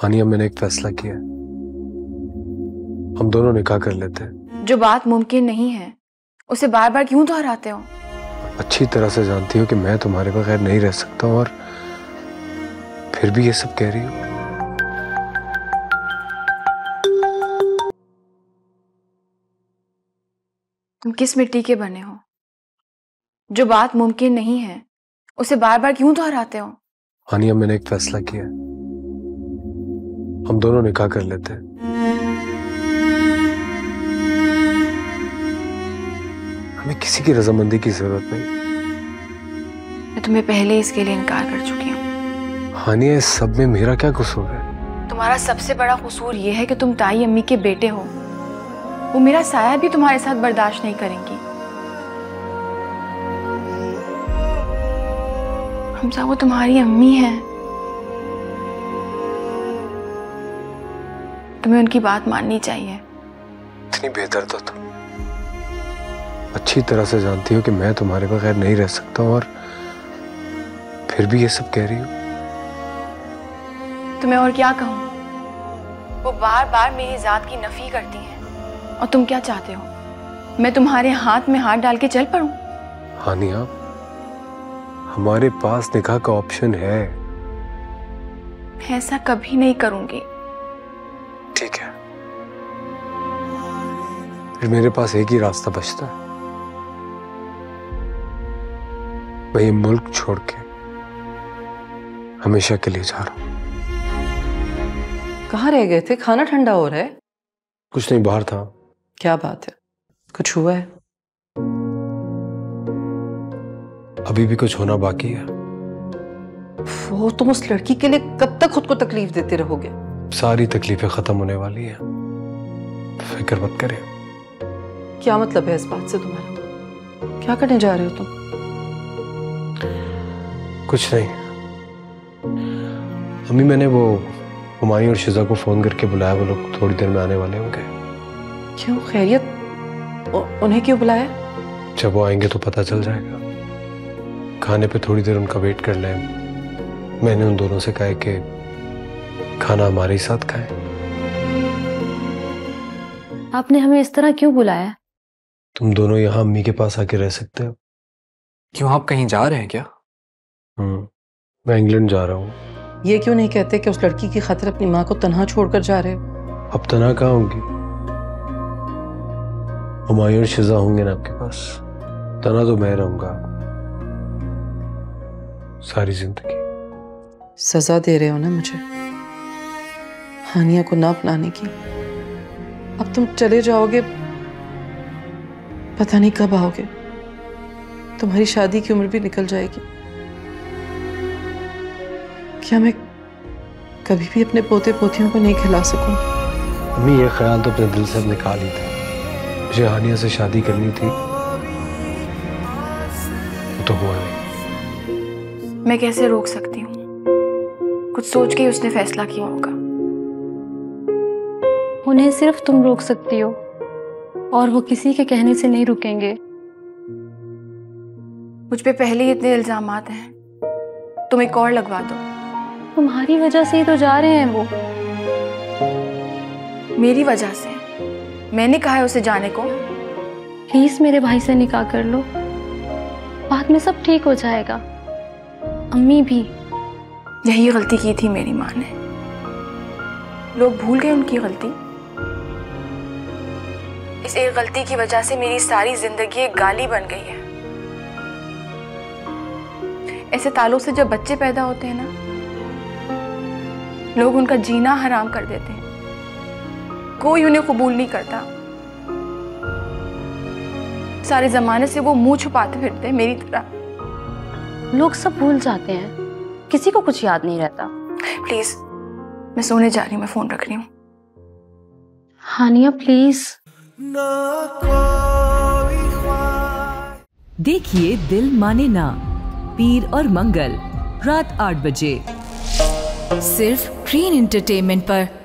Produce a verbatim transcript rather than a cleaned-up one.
हानिया, मैंने एक फैसला किया है। हम दोनों निकाह कर लेते हैं। जो बात मुमकिन नहीं है उसे बार बार क्यों दोहराते हो? अच्छी तरह से जानती हो कि मैं तुम्हारे बगैर नहीं रह सकता हूँ, और फिर भी ये सब कह रही हो। तुम किस मिट्टी के बने हो? जो बात मुमकिन नहीं है उसे बार बार क्यों दोहराते हो? हानिया, मैंने एक फैसला किया है। हम दोनों निकाह कर लेते हैं। हमें किसी की रजामंदी की जरूरत नहीं। मैं तुम्हें पहले इसके लिए इनकार कर चुकी हूँ। हानिया, इस सब में मेरा क्या कसूर है? तुम्हारा सबसे बड़ा कसूर यह है कि तुम ताई अम्मी के बेटे हो। वो मेरा साया भी तुम्हारे साथ बर्दाश्त नहीं करेंगी। हमजा, वो तुम्हारी अम्मी है। तुम्हें उनकी बात माननी चाहिए। इतनी बेदर्द हो तुम। अच्छी तरह से जानती हो कि मैं तुम्हारे बगैर नहीं रह सकता हूँ, और फिर भी ये सब कह रही हो। तुम्हें और क्या कहूँ? वो बार बार मेरी जात की नफी करती हैं। और तुम क्या चाहते हो? मैं तुम्हारे हाथ में हाथ डाल के चल पड़ूं? हानिया, हमारे पास निकाह का ऑप्शन है। ऐसा कभी नहीं करूंगी। ठीक है, फिर मेरे पास एक ही रास्ता बचता है। मैं ये मुल्क छोड़ के हमेशा के लिए जा रहा हूं। कहाँ रह गए थे? खाना ठंडा हो रहा है। कुछ नहीं, बाहर था। क्या बात है? कुछ हुआ है? अभी भी कुछ होना बाकी है। वो तुम उस लड़की के लिए कब तक खुद को तकलीफ देते रहोगे? सारी तकलीफें खत्म होने वाली हैं, फिक्र मत करें। क्या मतलब है इस बात से तुम्हारा? क्या करने जा रहे हो तुम? कुछ नहीं अम्मी, मैंने वो हुमायूं और शिजा को फोन करके बुलाया। वो लोग थोड़ी देर में आने वाले होंगे। क्यों? खैरियत? उन्हें क्यों बुलाया? जब वो आएंगे तो पता चल जाएगा। खाने पे थोड़ी देर उनका वेट कर लें। मैंने उन दोनों से कहा कि खाना हमारे ही साथ खाएं। आपने हमें इस तरह क्यों बुलाया? तुम दोनों यहाँ अम्मी के पास आके रह सकते हो। क्यों, आप कहीं जा रहे हैं क्या? हम्म, मैं इंग्लैंड जा रहा हूँ। ये क्यों नहीं कहते कि उस लड़की की खातिर अपनी माँ को तन्हा छोड़कर जा रहे हो? अब तना कहाँ होंगी? हुमायूं और शिजा होंगे ना आपके पास। तना तो मैं रहूंगा सारी जिंदगी। सजा दे रहे हो ना मुझे, हानिया को ना अपनाने की। अब तुम चले जाओगे, पता नहीं कब आओगे। तुम्हारी शादी की उम्र भी निकल जाएगी। क्या मैं कभी भी अपने पोते पोतियों को नहीं खिला सकूंगी? अम्मी, ये ख्याल तो अपने दिल से अब निकाल ही था। मुझे हानिया से शादी करनी थी, वो तो हुआ नहीं। मैं कैसे रोक सकती हूँ? कुछ सोच के ही उसने फैसला किया होगा। उन्हें सिर्फ तुम रोक सकती हो, और वो किसी के कहने से नहीं रुकेंगे। मुझ पे पहले ही इतने इल्जामात हैं, तुम एक और लगवा दो। तुम्हारी वजह से ही तो जा रहे हैं वो। मेरी वजह से? मैंने कहा है उसे जाने को। प्लीज मेरे भाई से निकाह कर लो, बाद में सब ठीक हो जाएगा। अम्मी भी। यही गलती की थी मेरी माँ ने। लोग भूल गए उनकी गलती। इस एक गलती की वजह से मेरी सारी जिंदगी एक गाली बन गई है। ऐसे ताल्लुक से जब बच्चे पैदा होते हैं ना, लोग उनका जीना हराम कर देते हैं। कोई उन्हें कबूल नहीं करता। सारे जमाने से वो मुंह छुपाते फिरते हैं मेरी तरह। लोग सब भूल जाते हैं, किसी को कुछ याद नहीं रहता। प्लीज, मैं सोने जा रही हूँ, मैं फोन रख रही हूँ। हानिया प्लीज। देखिए दिल माने ना, पीर और मंगल रात आठ बजे सिर्फ ग्रीन एंटरटेनमेंट पर।